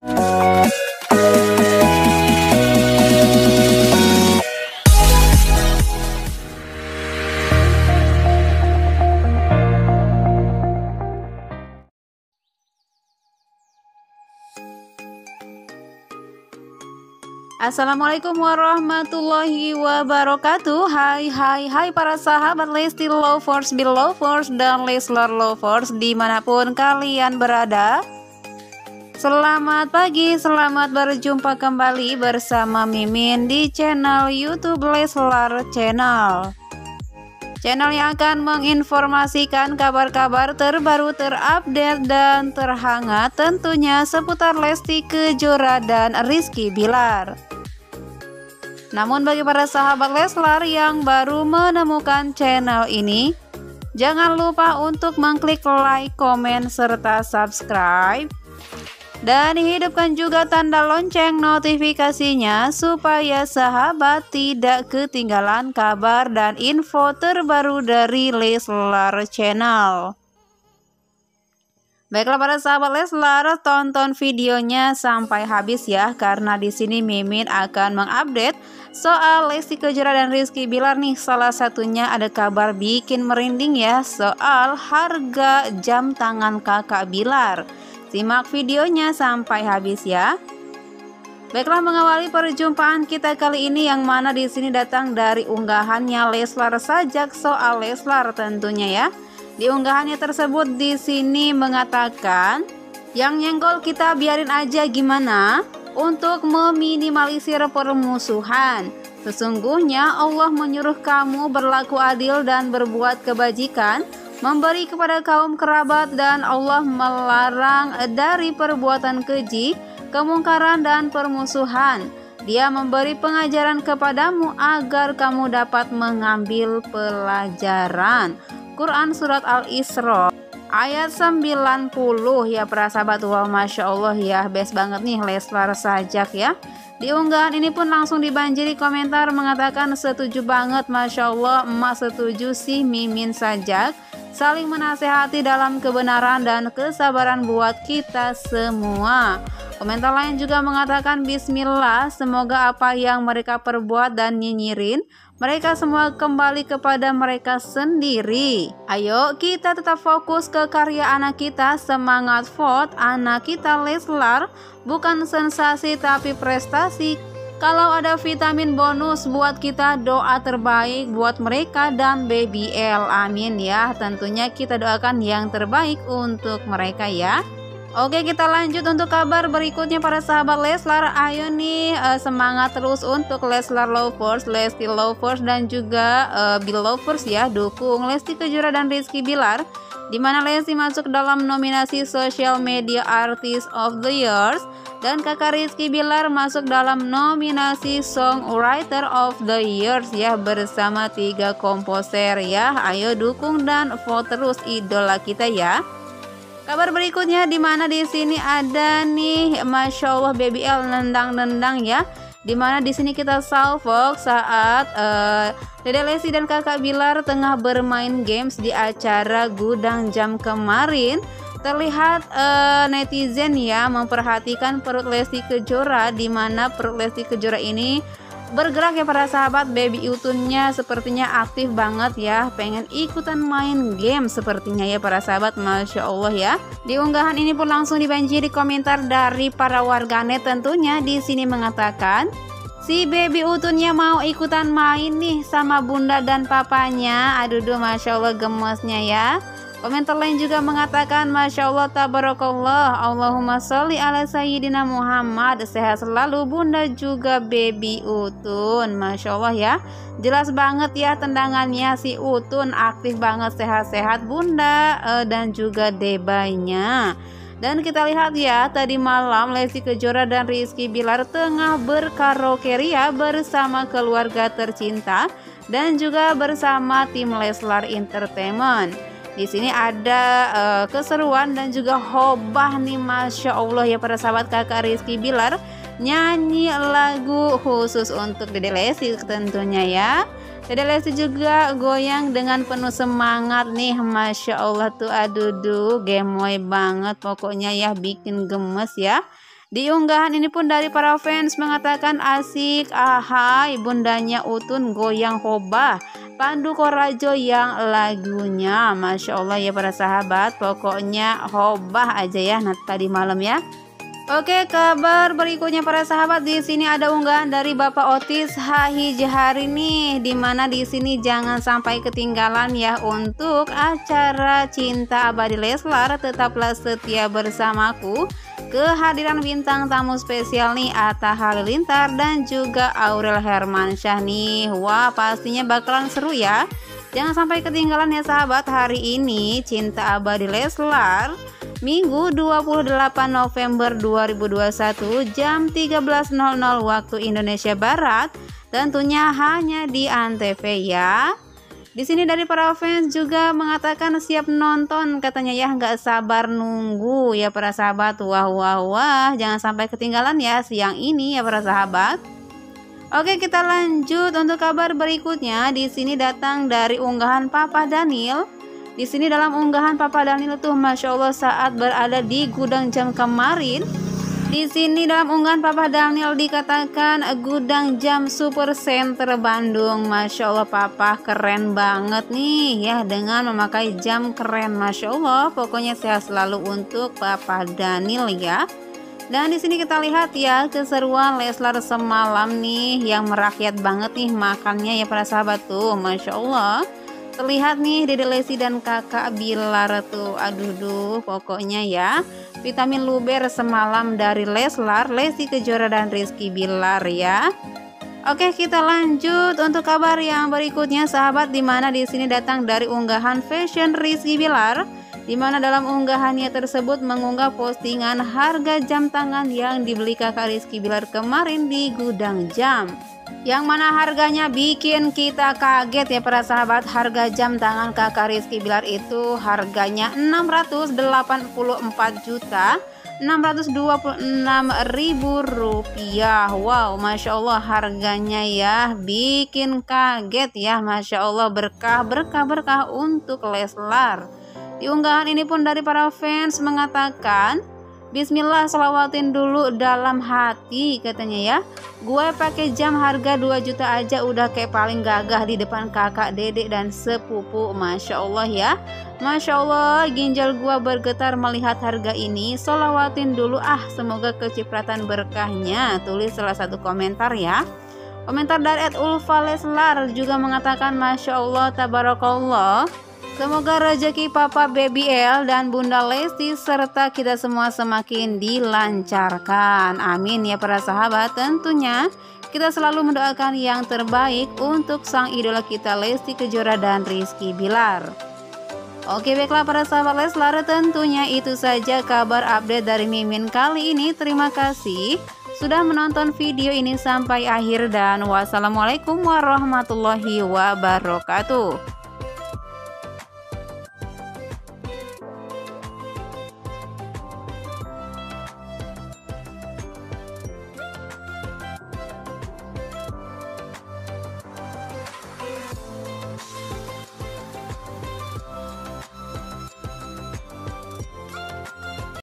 Assalamualaikum warahmatullahi wabarakatuh. Hai para sahabat Lesti Lovers, Belovers, dan Leslar Lovers dimanapun kalian berada. Selamat pagi, selamat berjumpa kembali bersama Mimin di channel YouTube Leslar Channel. Channel yang akan menginformasikan kabar-kabar terbaru, terupdate, dan terhangat tentunya seputar Lesti Kejora dan Rizky Bilar. Namun bagi para sahabat Leslar yang baru menemukan channel ini, jangan lupa untuk mengklik like, komen, serta subscribe. Dan hidupkan juga tanda lonceng notifikasinya supaya sahabat tidak ketinggalan kabar dan info terbaru dari Leslar Channel. Baiklah para sahabat Leslar, tonton videonya sampai habis ya, karena di sini Mimin akan mengupdate soal Lesti Kejora dan Rizky Bilar nih. Salah satunya ada kabar bikin merinding ya, soal harga jam tangan kakak Bilar. Simak videonya sampai habis ya. Baiklah, mengawali perjumpaan kita kali ini yang mana di sini datang dari unggahannya Leslar Sajak soal Leslar tentunya ya. Di unggahannya tersebut di sini mengatakan, yang nyenggol kita biarin aja gimana untuk meminimalisir permusuhan. Sesungguhnya Allah menyuruh kamu berlaku adil dan berbuat kebajikan, memberi kepada kaum kerabat, dan Allah melarang dari perbuatan keji, kemungkaran, dan permusuhan. Dia memberi pengajaran kepadamu agar kamu dapat mengambil pelajaran. Quran Surat Al-Isra ayat 90 ya para sahabat. Wow, Masya Allah ya, best banget nih Leslar Sajak ya. Di unggahan ini pun langsung dibanjiri komentar mengatakan setuju banget, Masya Allah, emak setuju sih Mimin Sajak. Saling menasehati dalam kebenaran dan kesabaran buat kita semua. Komentar lain juga mengatakan bismillah, semoga apa yang mereka perbuat dan nyinyirin mereka semua kembali kepada mereka sendiri. Ayo kita tetap fokus ke karya anak kita, semangat vote anak kita Leslar, bukan sensasi tapi prestasi. Kalau ada vitamin bonus buat kita, doa terbaik buat mereka dan Baby L, amin ya. Tentunya kita doakan yang terbaik untuk mereka ya. Oke, kita lanjut untuk kabar berikutnya para sahabat Leslar. Ayo nih semangat terus untuk Leslar Lovers, Lesti Lovers, dan juga Belovers ya. Dukung Lesti Kejora dan Rizky Bilar, dimana Lesti masuk dalam nominasi Social Media Artist of the Year, dan kakak Rizky Bilar masuk dalam nominasi Songwriter of the Year ya, bersama 3 komposer ya. Ayo dukung dan vote terus idola kita ya. Kabar berikutnya dimana di sini ada nih, Masya Allah, Baby L nendang-nendang ya. Dimana di sini kita salvok saat Dede Lesti dan kakak Bilar tengah bermain games di acara Gudang Jam kemarin. Terlihat netizen ya memperhatikan perut Lesti Kejora, dimana perut Lesti Kejora ini bergerak ya para sahabat. Baby utunnya sepertinya aktif banget ya, pengen ikutan main game sepertinya ya para sahabat. Masya Allah ya. Di unggahan ini pun langsung dibanjiri komentar dari para warganet tentunya. Di sini mengatakan, si Baby utunnya mau ikutan main nih sama bunda dan papanya. Aduh, Masya Allah gemesnya ya. Komentar lain juga mengatakan, Masya Allah, tabarakallah, Allahumma sholli ala sayyidina Muhammad. Sehat selalu bunda juga Baby Utun. Masya Allah ya, jelas banget ya tendangannya si Utun, aktif banget, sehat-sehat bunda dan juga debaynya. Dan kita lihat ya, tadi malam Lesti Kejora dan Rizky Bilar tengah berkaraoke ria bersama keluarga tercinta dan juga bersama tim Leslar Entertainment. Di sini ada keseruan dan juga hobah nih, Masya Allah ya para sahabat. Kakak Rizky Bilar nyanyi lagu khusus untuk Dede Lesti tentunya ya. Dede Lesti juga goyang dengan penuh semangat nih, Masya Allah tuh, aduh gemoy banget pokoknya ya, bikin gemes ya. Di unggahan ini pun dari para fans mengatakan asik, ahai bundanya Utun goyang hobah, Pandu Korajo yang lagunya. Masya Allah ya para sahabat, pokoknya hobah aja ya tadi malam ya. Oke, kabar berikutnya para sahabat, di sini ada unggahan dari Bapak Otis Hahijahari nih, dimana di sini jangan sampai ketinggalan ya untuk acara Cinta Abadi Leslar Tetaplah Setia Bersamaku. Kehadiran bintang tamu spesial nih Atta Halilintar dan juga Aurel Hermansyah nih. Wah, pastinya bakalan seru ya. Jangan sampai ketinggalan ya sahabat, hari ini Cinta Abadi Leslar Minggu 28 November 2021 jam 13.00 waktu Indonesia Barat, tentunya hanya di Antv ya. Di sini dari para fans juga mengatakan siap nonton katanya ya, nggak sabar nunggu ya para sahabat. Wah, jangan sampai ketinggalan ya siang ini ya para sahabat. Oke, kita lanjut untuk kabar berikutnya. Di sini datang dari unggahan Papa Daniel. Di sini dalam unggahan Papa Daniel tuh Masya Allah saat berada di gudang jam kemarin. Di sini dalam unggahan Papa Daniel dikatakan gudang jam Super Center Bandung. Masya Allah Papa keren banget nih ya dengan memakai jam keren. Masya Allah, pokoknya sehat selalu untuk Papa Daniel ya. Dan di sini kita lihat ya keseruan Leslar semalam nih yang merakyat banget nih makannya ya para sahabat tuh. Masya Allah. Terlihat nih Dede Lesti dan kakak Bilar tuh, aduh pokoknya ya vitamin luber semalam dari Leslar, Lesti Kejora dan Rizky Bilar ya. Oke, kita lanjut untuk kabar yang berikutnya sahabat, dimana di sini datang dari unggahan fashion Rizky Bilar, dimana dalam unggahannya tersebut mengunggah postingan harga jam tangan yang dibeli kakak Rizky Bilar kemarin di gudang jam. Yang mana harganya bikin kita kaget ya para sahabat. Harga jam tangan kakak Rizky Bilar itu harganya Rp684.626.000. Wow, Masya Allah harganya ya bikin kaget ya. Masya Allah, berkah untuk Leslar. Di unggahan ini pun dari para fans mengatakan Bismillah, selawatin dulu dalam hati katanya ya. Gue pakai jam harga 2 juta aja udah kayak paling gagah di depan kakak, dedek dan sepupu. Masya Allah ya. Masya Allah, ginjal gue bergetar melihat harga ini. Selawatin dulu semoga kecipratan berkahnya. Tulis salah satu komentar ya. Komentar dari @Ulfa Leslar juga mengatakan Masya Allah, tabarakallah. Semoga rezeki Papa Baby L dan Bunda Lesti serta kita semua semakin dilancarkan. Amin ya para sahabat. Tentunya kita selalu mendoakan yang terbaik untuk sang idola kita Lesti Kejora dan Rizky Bilar. Oke, baiklah para sahabat Leslar, tentunya itu saja kabar update dari Mimin kali ini. Terima kasih sudah menonton video ini sampai akhir dan wassalamualaikum warahmatullahi wabarakatuh.